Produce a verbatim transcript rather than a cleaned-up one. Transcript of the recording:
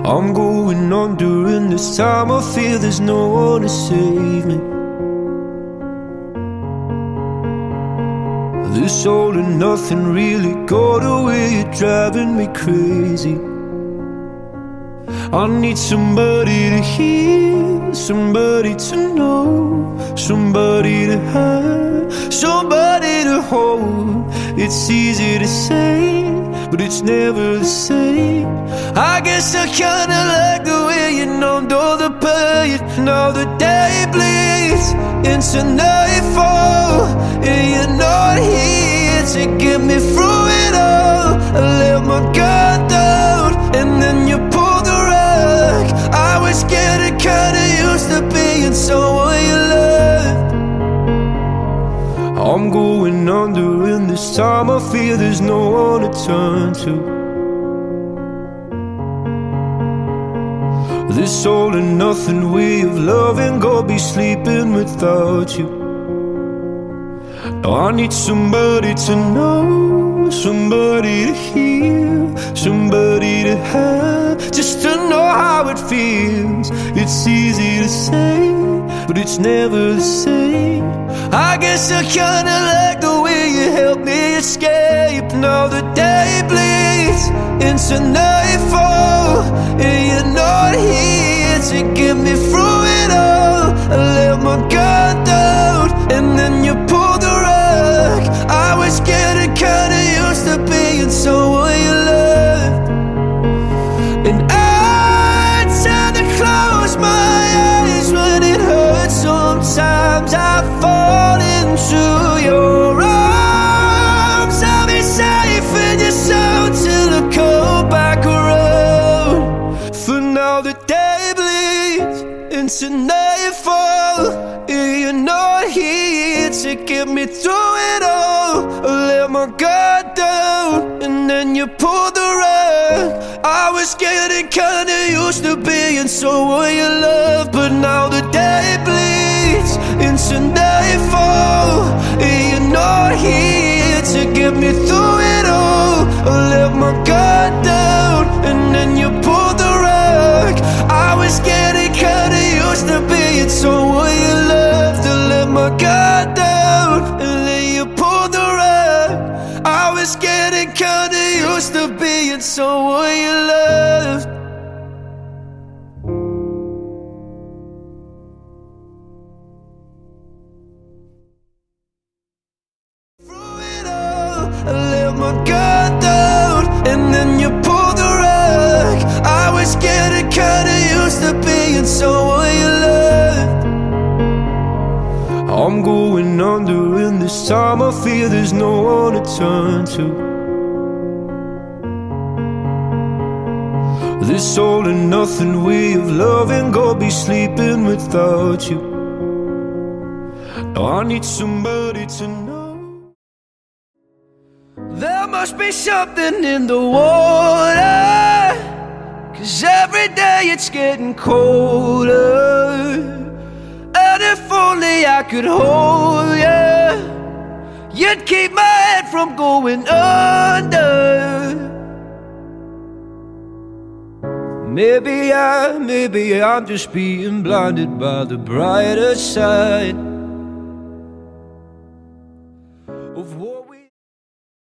I'm going under, and this time I feel there's no one to save me. This all and nothing really got away, you're driving me crazy. I need somebody to hear, somebody to know, somebody to have, somebody to hold. It's easy to say, but it's never the same. I guess I kinda like the way you numbed all the pain. Now the day bleeds into nightfall, and you're not here to get me through it all. I let my guard down, and then you pulled the rug. I was getting kinda used to being someone you loved. I'm going under, and this time I feel there's no one to turn to. This all and nothing way of loving, gonna be sleeping without you. Now I need somebody to know, somebody to hear, somebody to have, just to know how it feels. It's easy to say, but it's never the same. I guess I kinda like the way you help me escape. Now the day bleeds into nightfall, and you're not here to get me through it all. I let my guard down, and then you pulled the rug. I was getting kinda used to being someone you loved. And I tend to close my eyes when it hurts. Sometimes I fall into your arms. I'll be safe in your soul till I come back around. For now the day bleeds into nightfall, and you're not here to get me through it all. I let my guard down, and then you pulled the rug. I was getting kinda used to being someone you love, but now the day bleeds into nightfall, and you're not here to get me through it all. I let my guard down, and then you pulled the rug. I was getting kinda used to being someone you loved. I let my guard down, and then you pulled the rug. I was getting kinda used to being someone you loved. I let my guard down, and then you pulled the rug. I was getting kinda used to being someone you loved. I'm going under, and this time I feel there's no one to turn to. This all and nothing way of loving, gonna be sleeping without you. Now I need somebody to know. There must be something in the water, 'cause every day it's getting colder. And if only I could hold you, you'd keep my head from going under. Maybe I, maybe I'm just being blinded by the brighter side of what we